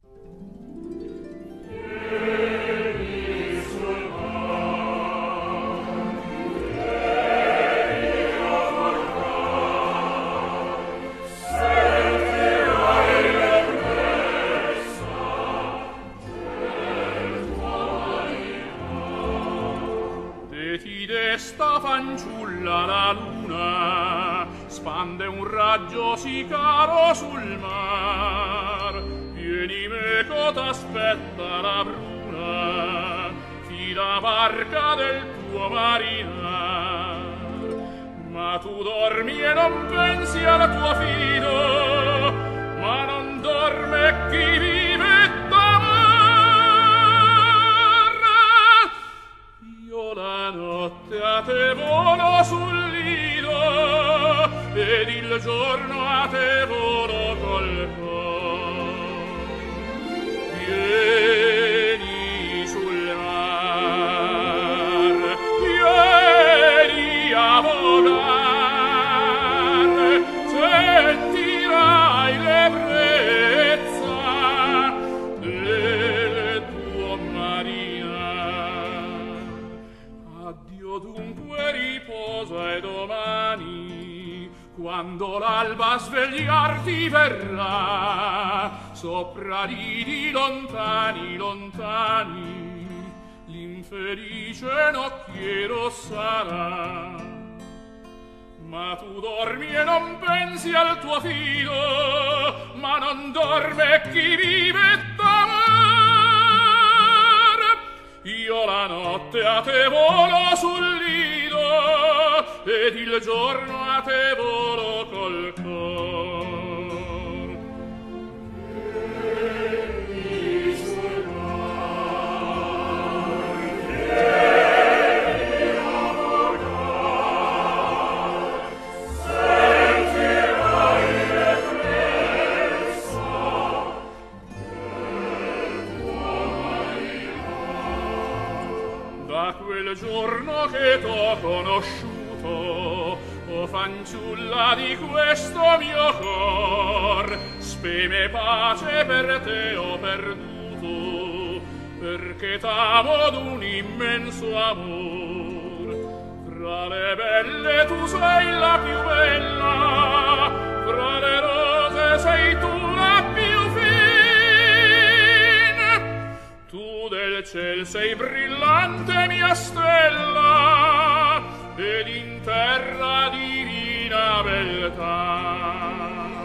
Sta fanciulla la luna spande un raggio sì caro sul mar. Vieni meco t'aspetta la bruna, fida barca del tuo marinar. Ma tu dormi e non pensi al tuo fido, ma non dorme chi vive d'amor. Io la notte a te volo sul lido ed il giorno a te volo col cor. Vieni sul mar, vieni a volar, sentirai l'ebbrezza del tuo marinar. Addio dunque, riposa e domani, quando l'alba a svegliarti verrà, sopra lidi lontani, lontani, l'infelice nocchiero sarà. Ma tu dormi e non pensi al tuo fido, ma non dorme chi vive d'amor. Io la notte a te volo sul lido ed il giorno a te volo col cor. Vieni sul mar, vieni a volar, sentirai l'ebbrezza del tuo marinar. Da quel giorno che t'ho conosciuto, o fanciulla di questo mio cor, speme pace per te ho perduto, perché t'amo d'un immenso amor. Fra le belle tu sei la più bella, fra le rose sei tu la più fin. Tu del ciel sei brillante mia stella, ed in terra divina beltà.